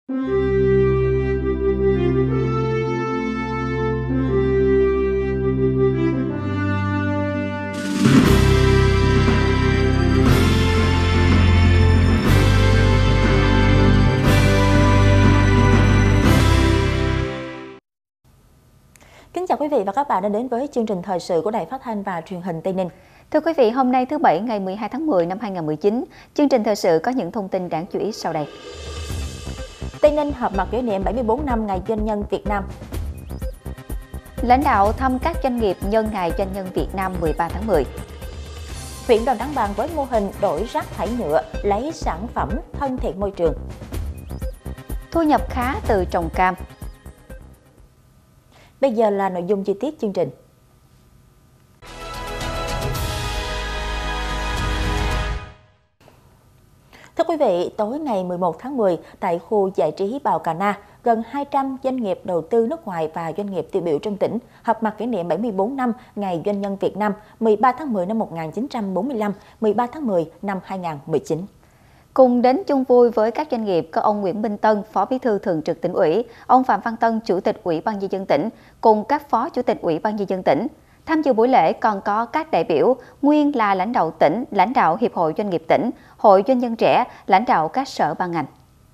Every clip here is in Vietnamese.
Kính chào quý vị và các bạn đã đến với chương trình thời sự của Đài Phát thanh và Truyền hình Tây Ninh. Thưa quý vị, hôm nay thứ Bảy ngày 12 tháng 10 năm 2019, chương trình thời sự có những thông tin đáng chú ý sau đây. Tây Ninh họp mặt kỷ niệm 74 năm Ngày Doanh nhân Việt Nam. Lãnh đạo thăm các doanh nghiệp nhân Ngày Doanh nhân Việt Nam 13 tháng 10. Huyện Đoàn Đăng Bàn với mô hình đổi rác thải nhựa, lấy sản phẩm thân thiện môi trường. Thu nhập khá từ trồng cam. Bây giờ là nội dung chi tiết chương trình. Thưa quý vị, tối ngày 11 tháng 10, tại khu giải trí Bào Cà Na, gần 200 doanh nghiệp đầu tư nước ngoài và doanh nghiệp tiêu biểu trong tỉnh họp mặt kỷ niệm 74 năm Ngày Doanh nhân Việt Nam 13 tháng 10 năm 1945, 13 tháng 10 năm 2019. Cùng đến chung vui với các doanh nghiệp có ông Nguyễn Minh Tân, Phó Bí thư Thường trực Tỉnh ủy, ông Phạm Văn Tân, Chủ tịch Ủy ban Nhân dân tỉnh, cùng các Phó Chủ tịch Ủy ban Nhân dân tỉnh. Tham dự buổi lễ còn có các đại biểu nguyên là lãnh đạo tỉnh, lãnh đạo Hiệp hội Doanh nghiệp tỉnh, Hội Doanh nhân trẻ, lãnh đạo các sở ban ngành.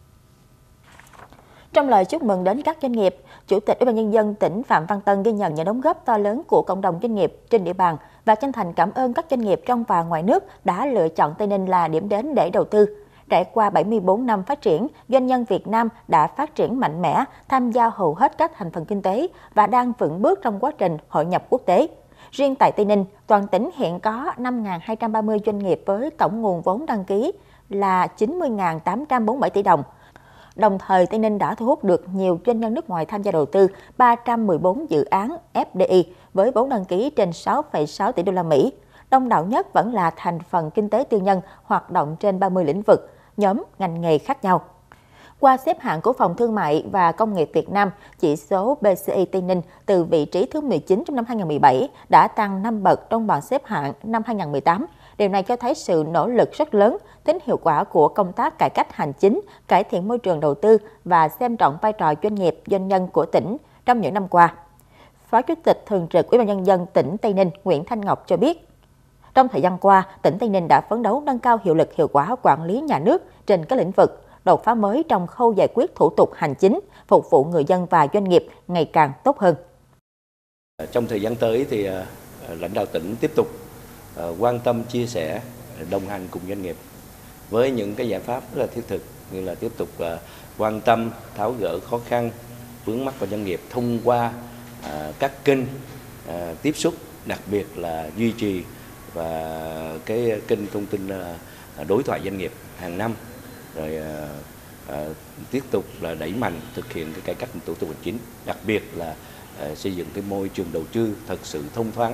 Trong lời chúc mừng đến các doanh nghiệp, Chủ tịch Ủy ban Nhân dân tỉnh Phạm Văn Tân ghi nhận những đóng góp to lớn của cộng đồng doanh nghiệp trên địa bàn và chân thành cảm ơn các doanh nghiệp trong và ngoài nước đã lựa chọn Tây Ninh là điểm đến để đầu tư. Trải qua 74 năm phát triển, doanh nhân Việt Nam đã phát triển mạnh mẽ, tham gia hầu hết các thành phần kinh tế và đang vững bước trong quá trình hội nhập quốc tế. Riêng tại Tây Ninh, toàn tỉnh hiện có 5.230 doanh nghiệp với tổng nguồn vốn đăng ký là 90.847 tỷ đồng. Đồng thời, Tây Ninh đã thu hút được nhiều doanh nhân nước ngoài tham gia đầu tư 314 dự án FDI với vốn đăng ký trên 6,6 tỷ đô la Mỹ. Đông đảo nhất vẫn là thành phần kinh tế tư nhân hoạt động trên 30 lĩnh vực, nhóm ngành nghề khác nhau. Qua xếp hạng của Phòng Thương mại và Công nghiệp Việt Nam, chỉ số PCI Tây Ninh từ vị trí thứ 19 trong năm 2017 đã tăng 5 bậc trong bảng xếp hạng năm 2018. Điều này cho thấy sự nỗ lực rất lớn, tính hiệu quả của công tác cải cách hành chính, cải thiện môi trường đầu tư và xem trọng vai trò doanh nghiệp, doanh nhân của tỉnh trong những năm qua. Phó Chủ tịch Thường trực Ủy ban Nhân dân tỉnh Tây Ninh Nguyễn Thanh Ngọc cho biết, trong thời gian qua, tỉnh Tây Ninh đã phấn đấu nâng cao hiệu lực hiệu quả quản lý nhà nước trên các lĩnh vực, đột phá mới trong khâu giải quyết thủ tục hành chính, phục vụ người dân và doanh nghiệp ngày càng tốt hơn. Trong thời gian tới thì lãnh đạo tỉnh tiếp tục quan tâm, chia sẻ, đồng hành cùng doanh nghiệp với những cái giải pháp rất là thiết thực, như là tiếp tục quan tâm tháo gỡ khó khăn vướng mắc của doanh nghiệp thông qua các kênh tiếp xúc, đặc biệt là duy trì và cái kênh thông tin đối thoại doanh nghiệp hàng năm, rồi tiếp tục là đẩy mạnh thực hiện cái cải cách thủ tục hành chính, đặc biệt là xây dựng cái môi trường đầu tư thật sự thông thoáng.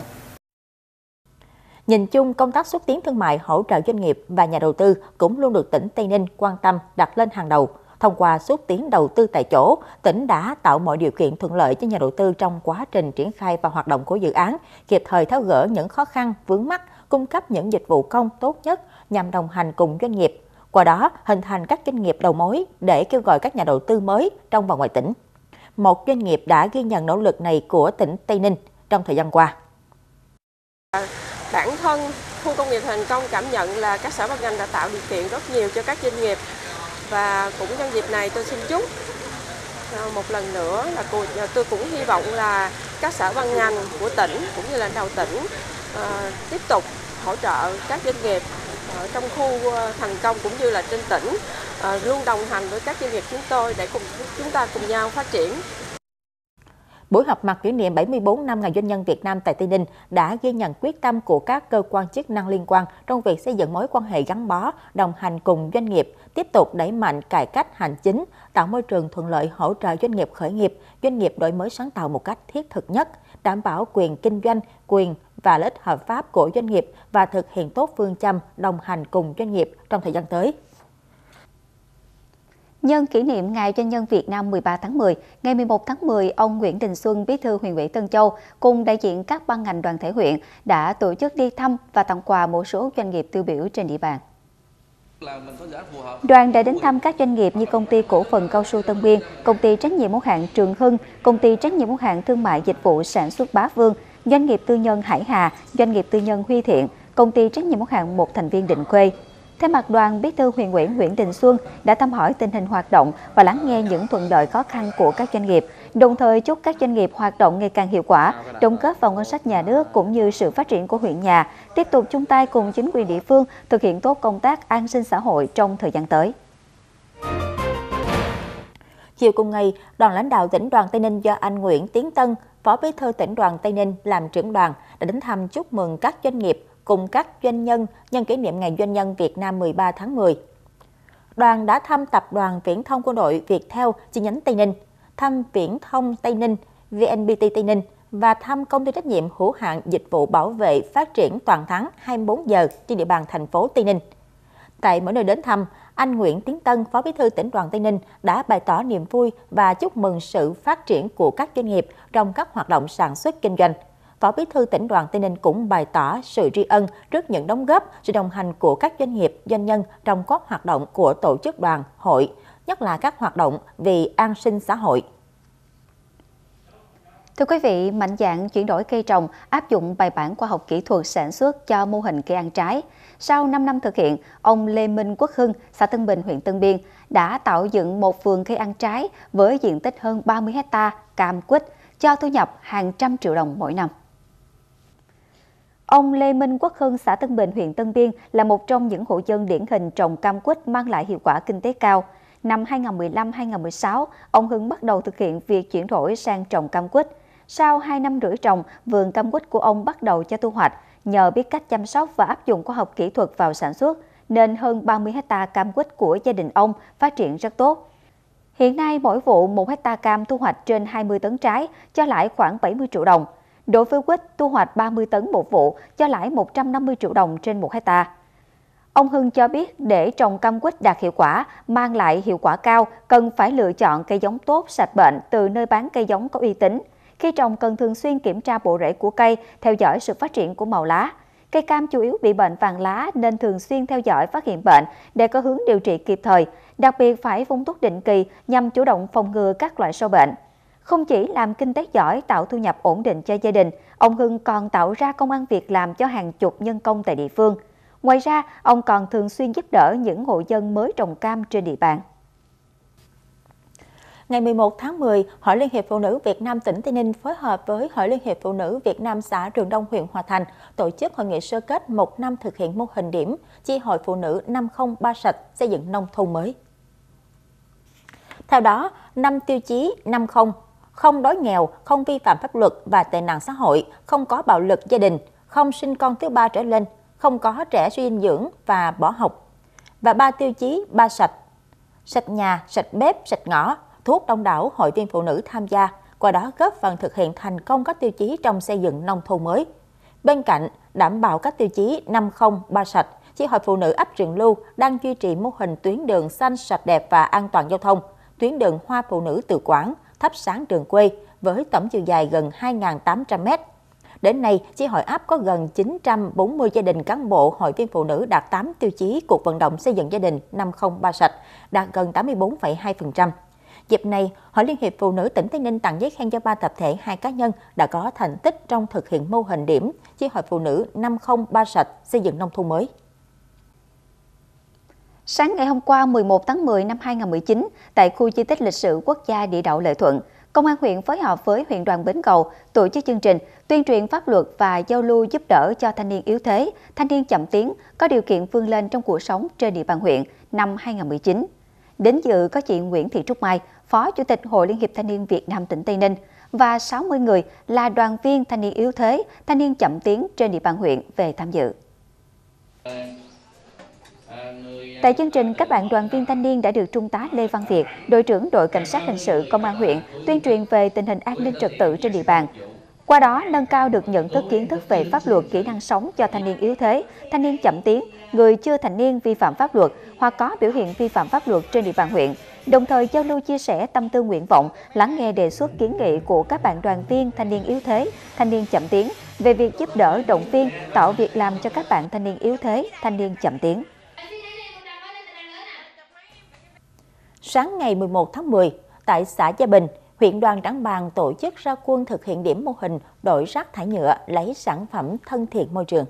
Nhìn chung, công tác xúc tiến thương mại, hỗ trợ doanh nghiệp và nhà đầu tư cũng luôn được tỉnh Tây Ninh quan tâm đặt lên hàng đầu. Thông qua xúc tiến đầu tư tại chỗ, tỉnh đã tạo mọi điều kiện thuận lợi cho nhà đầu tư trong quá trình triển khai và hoạt động của dự án, kịp thời tháo gỡ những khó khăn, vướng mắc, cung cấp những dịch vụ công tốt nhất nhằm đồng hành cùng doanh nghiệp. Qua đó, hình thành các doanh nghiệp đầu mối để kêu gọi các nhà đầu tư mới trong và ngoài tỉnh. Một doanh nghiệp đã ghi nhận nỗ lực này của tỉnh Tây Ninh trong thời gian qua. Bản thân khu công nghiệp thành công cảm nhận là các sở ban ngành đã tạo điều kiện rất nhiều cho các doanh nghiệp, và cũng nhân dịp này tôi xin chúc một lần nữa là tôi cũng hy vọng là các sở ban ngành của tỉnh cũng như lãnh đạo tỉnh tiếp tục hỗ trợ các doanh nghiệp ở trong khu thành công cũng như là trên tỉnh, luôn đồng hành với các doanh nghiệp chúng tôi để chúng ta cùng nhau phát triển. Buổi họp mặt kỷ niệm 74 năm Ngày Doanh nhân Việt Nam tại Tây Ninh đã ghi nhận quyết tâm của các cơ quan chức năng liên quan trong việc xây dựng mối quan hệ gắn bó, đồng hành cùng doanh nghiệp, tiếp tục đẩy mạnh cải cách hành chính, tạo môi trường thuận lợi hỗ trợ doanh nghiệp khởi nghiệp, doanh nghiệp đổi mới sáng tạo một cách thiết thực nhất, đảm bảo quyền kinh doanh, quyền và lợi ích hợp pháp của doanh nghiệp và thực hiện tốt phương châm đồng hành cùng doanh nghiệp trong thời gian tới. Nhân kỷ niệm Ngày Doanh nhân Việt Nam 13 tháng 10, ngày 11 tháng 10, ông Nguyễn Đình Xuân, Bí thư huyện ủy Tân Châu cùng đại diện các ban ngành đoàn thể huyện đã tổ chức đi thăm và tặng quà một số doanh nghiệp tiêu biểu trên địa bàn. Đoàn đã đến thăm các doanh nghiệp như Công ty Cổ phần Cao su Tân Biên, Công ty Trách nhiệm hữu hạn Trường Hưng, Công ty Trách nhiệm hữu hạn Thương mại Dịch vụ Sản xuất Bá Vương, Doanh nghiệp tư nhân Hải Hà, Doanh nghiệp tư nhân Huy Thiện, Công ty Trách nhiệm hữu hạn một thành viên Định Khuê. Thay mặt đoàn, Bí thư Huyện ủy Nguyễn Đình Xuân đã thăm hỏi tình hình hoạt động và lắng nghe những thuận lợi khó khăn của các doanh nghiệp, đồng thời chúc các doanh nghiệp hoạt động ngày càng hiệu quả, đóng góp vào ngân sách nhà nước cũng như sự phát triển của huyện nhà, tiếp tục chung tay cùng chính quyền địa phương thực hiện tốt công tác an sinh xã hội trong thời gian tới. Chiều cùng ngày, đoàn lãnh đạo tỉnh đoàn Tây Ninh do anh Nguyễn Tiến Tân, Phó Bí thư tỉnh đoàn Tây Ninh làm trưởng đoàn đã đến thăm chúc mừng các doanh nghiệp cùng các doanh nhân nhân kỷ niệm Ngày Doanh nhân Việt Nam 13 tháng 10. Đoàn đã thăm Tập đoàn Viễn thông Quân đội Viettel chi nhánh Tây Ninh, thăm Viễn thông Tây Ninh, VNPT Tây Ninh và thăm Công ty trách nhiệm hữu hạn Dịch vụ Bảo vệ Phát triển Toàn thắng 24 giờ trên địa bàn thành phố Tây Ninh. Tại mỗi nơi đến thăm, anh Nguyễn Tiến Tân, Phó Bí thư tỉnh đoàn Tây Ninh đã bày tỏ niềm vui và chúc mừng sự phát triển của các doanh nghiệp trong các hoạt động sản xuất kinh doanh. Phó Bí thư tỉnh đoàn Tây Ninh cũng bày tỏ sự tri ân trước những đóng góp, sự đồng hành của các doanh nghiệp, doanh nhân trong các hoạt động của tổ chức đoàn, hội, nhất là các hoạt động vì an sinh xã hội. Thưa quý vị, mạnh dạn chuyển đổi cây trồng, áp dụng bài bản khoa học kỹ thuật sản xuất cho mô hình cây ăn trái. Sau 5 năm thực hiện, ông Lê Minh Quốc Hưng, xã Tân Bình, huyện Tân Biên đã tạo dựng một vườn cây ăn trái với diện tích hơn 30 hectare cam quýt, cho thu nhập hàng trăm triệu đồng mỗi năm. Ông Lê Minh Quốc Hưng, xã Tân Bình, huyện Tân Biên là một trong những hộ dân điển hình trồng cam quýt mang lại hiệu quả kinh tế cao. Năm 2015-2016, ông Hưng bắt đầu thực hiện việc chuyển đổi sang trồng cam quýt. Sau 2 năm rưỡi trồng, vườn cam quýt của ông bắt đầu cho thu hoạch. Nhờ biết cách chăm sóc và áp dụng khoa học kỹ thuật vào sản xuất, nên hơn 30 hectare cam quýt của gia đình ông phát triển rất tốt. Hiện nay, mỗi vụ 1 hectare cam thu hoạch trên 20 tấn trái, cho lãi khoảng 70 triệu đồng. Đối với quýt, thu hoạch 30 tấn một vụ, cho lãi 150 triệu đồng trên 1 hectare. Ông Hưng cho biết để trồng cam quýt đạt hiệu quả, mang lại hiệu quả cao, cần phải lựa chọn cây giống tốt, sạch bệnh từ nơi bán cây giống có uy tín. Khi trồng cần thường xuyên kiểm tra bộ rễ của cây, theo dõi sự phát triển của màu lá. Cây cam chủ yếu bị bệnh vàng lá nên thường xuyên theo dõi phát hiện bệnh để có hướng điều trị kịp thời. Đặc biệt phải phun thuốc định kỳ nhằm chủ động phòng ngừa các loại sâu bệnh. Không chỉ làm kinh tế giỏi, tạo thu nhập ổn định cho gia đình, ông Hưng còn tạo ra công ăn việc làm cho hàng chục nhân công tại địa phương. Ngoài ra, ông còn thường xuyên giúp đỡ những hộ dân mới trồng cam trên địa bàn. Ngày 11 tháng 10, Hội Liên hiệp Phụ nữ Việt Nam tỉnh Tây Ninh phối hợp với Hội Liên hiệp Phụ nữ Việt Nam xã Trường Đông, huyện Hòa Thành tổ chức hội nghị sơ kết 1 năm thực hiện mô hình điểm chi hội phụ nữ 503 sạch xây dựng nông thôn mới. Theo đó, 5 tiêu chí 50: không đói nghèo, không vi phạm pháp luật và tệ nạn xã hội, không có bạo lực gia đình, không sinh con thứ 3 trở lên, không có trẻ suy dinh dưỡng và bỏ học. Và 3 tiêu chí 3 sạch: sạch nhà, sạch bếp, sạch ngõ, thu hút đông đảo hội viên phụ nữ tham gia, qua đó góp phần thực hiện thành công các tiêu chí trong xây dựng nông thôn mới. Bên cạnh đảm bảo các tiêu chí 50, 3 sạch, chi hội phụ nữ ấp Trường Lưu đang duy trì mô hình tuyến đường xanh sạch đẹp và an toàn giao thông, tuyến đường hoa phụ nữ tự quản, thắp sáng trường quê với tổng chiều dài gần 2.800 m. Đến nay, chi hội ấp có gần 940 gia đình cán bộ hội viên phụ nữ đạt 8 tiêu chí cuộc vận động xây dựng gia đình 503 sạch, đạt gần 84,2%. Dịp này, Hội Liên hiệp Phụ nữ tỉnh Tây Ninh tặng giấy khen cho 3 tập thể, 2 cá nhân đã có thành tích trong thực hiện mô hình điểm chi hội phụ nữ 503 sạch xây dựng nông thôn mới. Sáng ngày hôm qua 11 tháng 10 năm 2019, tại khu di tích lịch sử quốc gia địa đạo Lệ Thuận, Công an huyện phối hợp với huyện đoàn Bến Cầu tổ chức chương trình tuyên truyền pháp luật và giao lưu giúp đỡ cho thanh niên yếu thế, thanh niên chậm tiến, có điều kiện vươn lên trong cuộc sống trên địa bàn huyện năm 2019. Đến dự có chị Nguyễn Thị Trúc Mai, Phó Chủ tịch Hội Liên hiệp Thanh niên Việt Nam tỉnh Tây Ninh và 60 người là đoàn viên thanh niên yếu thế, thanh niên chậm tiến trên địa bàn huyện về tham dự. Tại chương trình, các bạn đoàn viên thanh niên đã được Trung tá Lê Văn Việt, đội trưởng đội cảnh sát hình sự Công an huyện tuyên truyền về tình hình an ninh trật tự trên địa bàn. Qua đó, nâng cao được nhận thức kiến thức về pháp luật, kỹ năng sống cho thanh niên yếu thế, thanh niên chậm tiến, người chưa thành niên vi phạm pháp luật hoặc có biểu hiện vi phạm pháp luật trên địa bàn huyện. Đồng thời giao lưu chia sẻ tâm tư nguyện vọng, lắng nghe đề xuất kiến nghị của các bạn đoàn viên thanh niên yếu thế, thanh niên chậm tiến về việc giúp đỡ, động viên, tạo việc làm cho các bạn thanh niên yếu thế, thanh niên chậm tiến. Sáng ngày 11 tháng 10, tại xã Gia Bình, huyện Đoàn Trảng Bàng tổ chức ra quân thực hiện điểm mô hình đổi rác thải nhựa lấy sản phẩm thân thiện môi trường.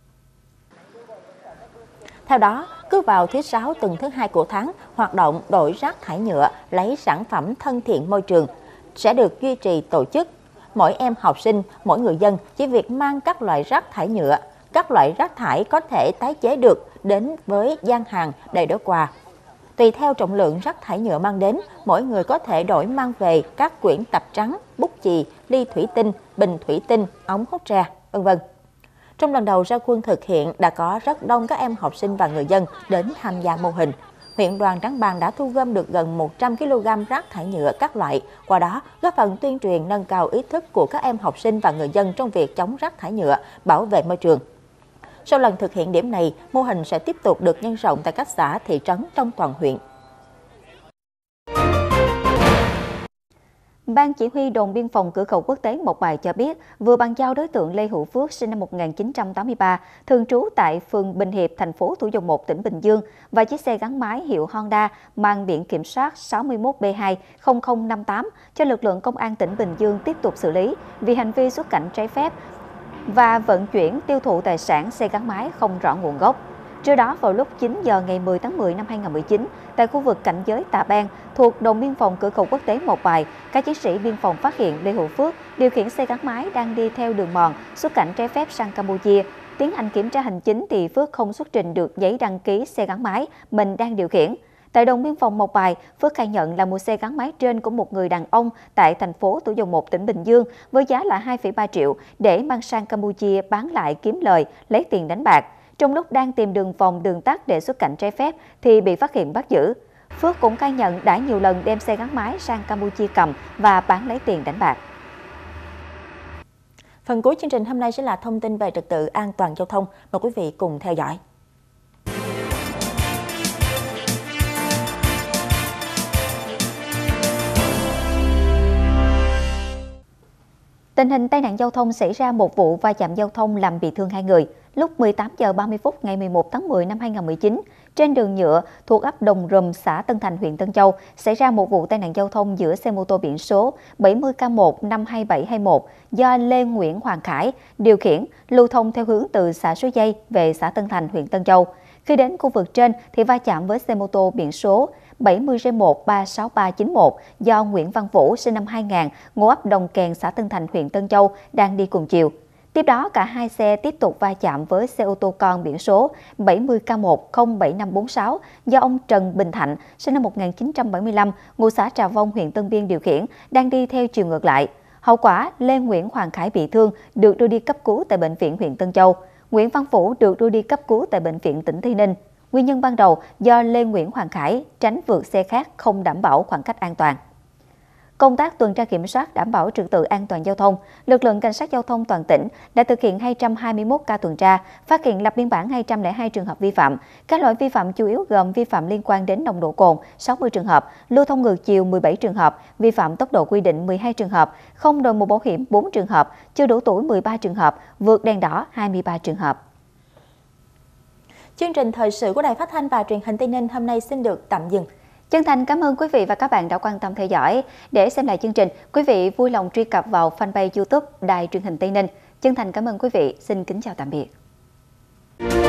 Theo đó, cứ vào thứ Sáu tuần thứ 2 của tháng, hoạt động đổi rác thải nhựa lấy sản phẩm thân thiện môi trường sẽ được duy trì tổ chức. Mỗi em học sinh, mỗi người dân chỉ việc mang các loại rác thải nhựa, các loại rác thải có thể tái chế được đến với gian hàng để đổi quà. Tùy theo trọng lượng rác thải nhựa mang đến, mỗi người có thể đổi mang về các quyển tập trắng, bút chì, ly thủy tinh, bình thủy tinh, ống hút tre, v.v. Trong lần đầu ra quân thực hiện đã có rất đông các em học sinh và người dân đến tham gia mô hình. Huyện Đoàn Trảng Bàng đã thu gom được gần 100 kg rác thải nhựa các loại, qua đó góp phần tuyên truyền nâng cao ý thức của các em học sinh và người dân trong việc chống rác thải nhựa, bảo vệ môi trường. Sau lần thực hiện điểm này, mô hình sẽ tiếp tục được nhân rộng tại các xã, thị trấn trong toàn huyện. Ban chỉ huy đồn biên phòng cửa khẩu quốc tế Mộc Bài cho biết vừa bàn giao đối tượng Lê Hữu Phước sinh năm 1983, thường trú tại phường Bình Hiệp, thành phố Thủ Dầu Một, tỉnh Bình Dương và chiếc xe gắn máy hiệu Honda mang biển kiểm soát 61B20058 cho lực lượng công an tỉnh Bình Dương tiếp tục xử lý vì hành vi xuất cảnh trái phép và vận chuyển tiêu thụ tài sản xe gắn máy không rõ nguồn gốc. Trước đó, vào lúc 9 giờ ngày 10 tháng 10 năm 2019, tại khu vực cảnh giới Tà Bang thuộc đồn biên phòng cửa khẩu quốc tế Mộc Bài, các chiến sĩ biên phòng phát hiện Lê Hữu Phước điều khiển xe gắn máy đang đi theo đường mòn xuất cảnh trái phép sang Campuchia. Tiến hành kiểm tra hành chính thì Phước không xuất trình được giấy đăng ký xe gắn máy mình đang điều khiển. Tại đồn biên phòng Mộc Bài, Phước khai nhận là mua xe gắn máy trên của một người đàn ông tại thành phố Thủ Dầu Một, tỉnh Bình Dương với giá là 2,3 triệu để mang sang Campuchia bán lại kiếm lời, lấy tiền đánh bạc. Trong lúc đang tìm đường vòng đường tắt để xuất cảnh trái phép thì bị phát hiện bắt giữ. Phước cũng khai nhận đã nhiều lần đem xe gắn máy sang Campuchia cầm và bán lấy tiền đánh bạc. Phần cuối chương trình hôm nay sẽ là thông tin về trật tự an toàn giao thông. Mời quý vị cùng theo dõi. Tình hình tai nạn giao thông xảy ra một vụ va chạm giao thông làm bị thương 2 người. Lúc 18 giờ 30 phút ngày 11 tháng 10 năm 2019, trên đường nhựa thuộc ấp Đồng Rùm, xã Tân Thành, huyện Tân Châu, xảy ra một vụ tai nạn giao thông giữa xe mô tô biển số 70K1-52721 do Lê Nguyễn Hoàng Khải điều khiển, lưu thông theo hướng từ xã Suối Dây về xã Tân Thành, huyện Tân Châu. Khi đến khu vực trên thì va chạm với xe mô tô biển số 70G1-36391 do Nguyễn Văn Vũ sinh năm 2000, ngụ ấp Đồng Kèn, xã Tân Thành, huyện Tân Châu đang đi cùng chiều. Tiếp đó, cả hai xe tiếp tục va chạm với xe ô tô con biển số 70K1-07546 do ông Trần Bình Thạnh, sinh năm 1975, ngụ xã Trà Vong, huyện Tân Biên điều khiển, đang đi theo chiều ngược lại. Hậu quả, Lê Nguyễn Hoàng Khải bị thương, được đưa đi cấp cứu tại bệnh viện huyện Tân Châu. Nguyễn Văn Vũ được đưa đi cấp cứu tại bệnh viện tỉnh Tây Ninh. Nguyên nhân ban đầu do Lê Nguyễn Hoàng Khải tránh vượt xe khác không đảm bảo khoảng cách an toàn. Công tác tuần tra kiểm soát đảm bảo trật tự an toàn giao thông, lực lượng cảnh sát giao thông toàn tỉnh đã thực hiện 221 ca tuần tra, phát hiện lập biên bản 202 trường hợp vi phạm. Các lỗi vi phạm chủ yếu gồm vi phạm liên quan đến nồng độ cồn 60 trường hợp, lưu thông ngược chiều 17 trường hợp, vi phạm tốc độ quy định 12 trường hợp, không đội mũ bảo hiểm 4 trường hợp, chưa đủ tuổi 13 trường hợp, vượt đèn đỏ 23 trường hợp. Chương trình thời sự của Đài Phát thanh và Truyền hình Tây Ninh hôm nay xin được tạm dừng. Chân thành cảm ơn quý vị và các bạn đã quan tâm theo dõi. Để xem lại chương trình, quý vị vui lòng truy cập vào fanpage YouTube Đài Truyền hình Tây Ninh. Chân thành cảm ơn quý vị. Xin kính chào tạm biệt.